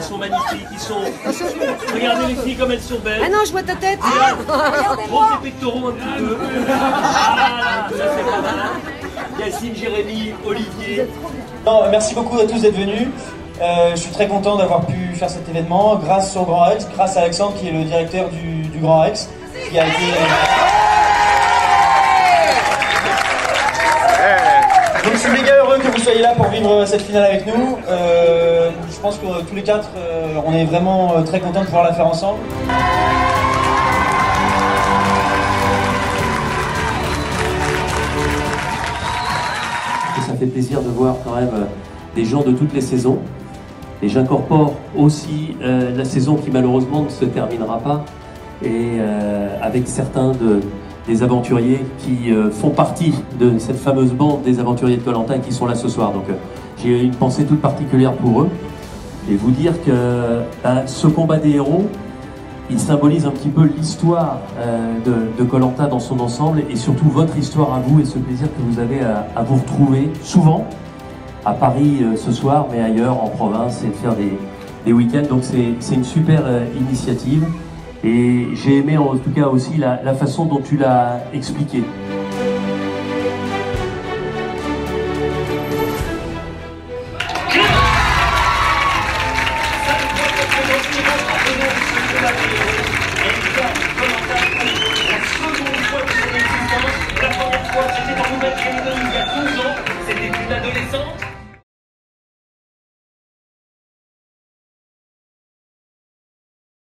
Ils sont magnifiques, ils sont... Regardez les filles comme elles sont belles. Ah non, je vois ta tête. Gros les pectoraux un petit peu. Ah, ça c'est pas mal. Yacine, Jérémy, Olivier. Non, merci beaucoup à tous d'être venus. Je suis très content d'avoir pu faire cet événement grâce au Grand Rex, grâce à Alexandre qui est le directeur du Grand Rex, qui a été... Donc je suis méga heureux que vous soyez là pour vivre cette finale avec nous. Je pense que tous les quatre, on est vraiment très contents de pouvoir la faire ensemble. Et ça fait plaisir de voir quand même des gens de toutes les saisons. Et j'incorpore aussi la saison qui malheureusement ne se terminera pas. Et avec certains des aventuriers qui font partie de cette fameuse bande des aventuriers de Koh-Lanta et qui sont là ce soir. Donc j'ai une pensée toute particulière pour eux. Et vous dire que ce combat des héros, il symbolise un petit peu l'histoire de Koh-Lanta dans son ensemble et surtout votre histoire à vous et ce plaisir que vous avez à vous retrouver souvent à Paris ce soir, mais ailleurs en province et de faire des week-ends. Donc c'est une super initiative et j'ai aimé en tout cas aussi la façon dont tu l'as expliqué. La première fois, c'était en Nouvelle-Calédonie il y a 12 ans, c'était une adolescente.